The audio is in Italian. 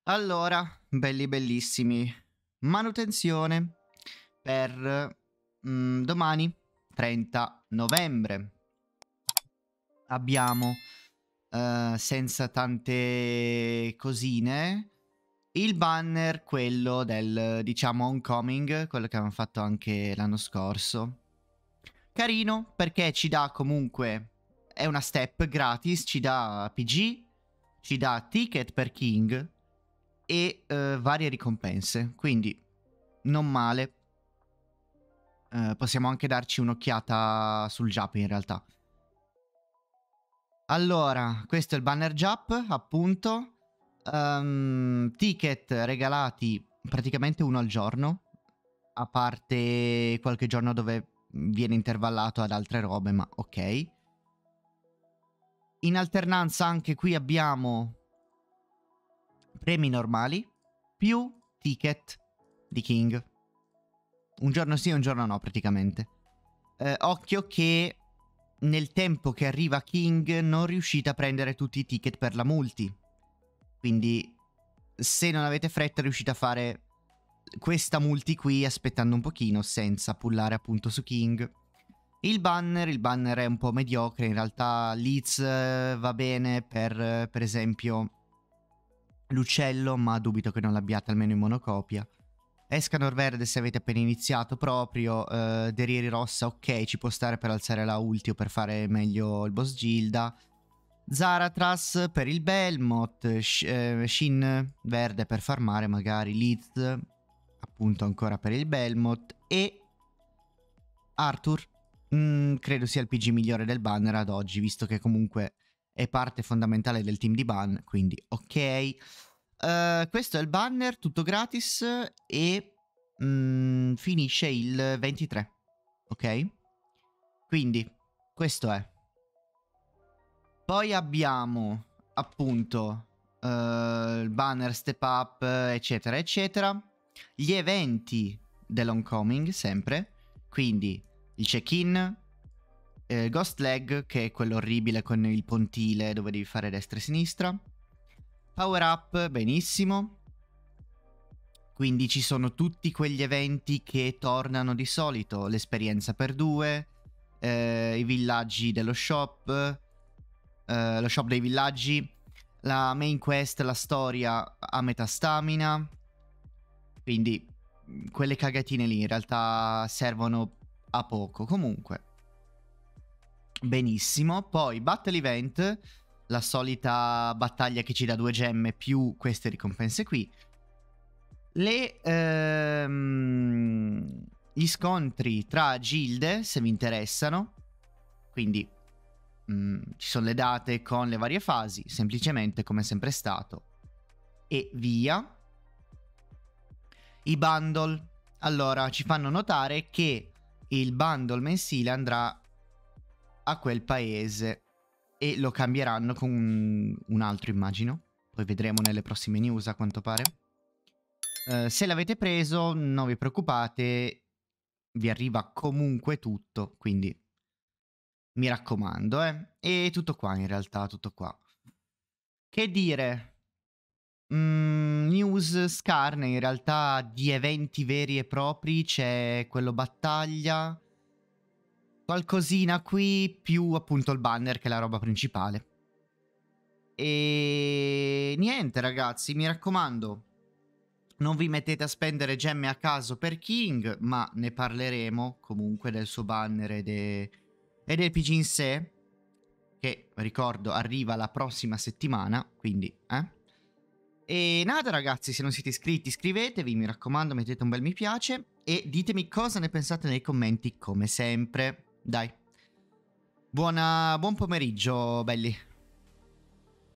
Allora, belli bellissimi, manutenzione per domani, 30 novembre. Abbiamo, senza tante cosine, il banner, quello del, diciamo, Homecoming, quello che avevamo fatto anche l'anno scorso. Carino, perché ci dà comunque, è una step gratis, ci dà PG, ci dà ticket per King e varie ricompense, quindi non male. Possiamo anche darci un'occhiata sul Jap in realtà. Allora, questo è il banner Jap, appunto. Ticket regalati praticamente uno al giorno, a parte qualche giorno dove viene intervallato ad altre robe, ma ok. In alternanza anche qui abbiamo premi normali più ticket di King. Un giorno sì e un giorno no praticamente. Occhio che nel tempo che arriva King non riuscite a prendere tutti i ticket per la multi. Quindi se non avete fretta riuscite a fare questa multi qui aspettando un pochino senza pullare appunto su King. Il banner è un po' mediocre, in realtà Leeds va bene per esempio l'uccello, ma dubito che non l'abbiate almeno in monocopia. Escanor verde se avete appena iniziato proprio, Derieri rossa ok, ci può stare per alzare la ulti o per fare meglio il boss Gilda. Zaratras per il Belmont, Shin verde per farmare magari, Leeds appunto ancora per il Belmont e Arthur credo sia il PG migliore del banner ad oggi, visto che comunque è parte fondamentale del team di ban, quindi ok. Questo è il banner, tutto gratis e finisce il 23, ok? Quindi questo è. Poi abbiamo appunto il banner step up eccetera eccetera. Gli eventi dell'Homecoming sempre, quindi il check-in, Ghost Leg che è quello orribile con il pontile dove devi fare destra e sinistra. Power up, benissimo. Quindi ci sono tutti quegli eventi che tornano di solito. L'esperienza per 2, i villaggi dello shop, lo shop dei villaggi, la main quest, la storia a metà stamina. Quindi quelle cagatine lì in realtà servono a poco. Comunque, benissimo. Poi battle event, la solita battaglia che ci dà 2 gemme più queste ricompense qui. Gli scontri tra gilde, se vi interessano. Quindi ci sono le date con le varie fasi, semplicemente come è sempre stato. E via. I bundle. Allora, ci fanno notare che il bundle mensile andrà a quel paese e lo cambieranno con un altro, immagino. Poi vedremo nelle prossime news, a quanto pare. Se l'avete preso, non vi preoccupate, vi arriva comunque tutto, quindi mi raccomando, E tutto qua in realtà, tutto qua. Che dire? News scarne in realtà di eventi veri e propri, c'è quello battaglia, qualcosina qui, più appunto il banner che è la roba principale. E niente ragazzi, mi raccomando, non vi mettete a spendere gemme a caso per King, ma ne parleremo comunque del suo banner e del PG in sé, che ricordo arriva la prossima settimana, quindi E nada ragazzi, se non siete iscritti iscrivetevi, mi raccomando mettete un bel mi piace e ditemi cosa ne pensate nei commenti come sempre. Dai, buon pomeriggio belli.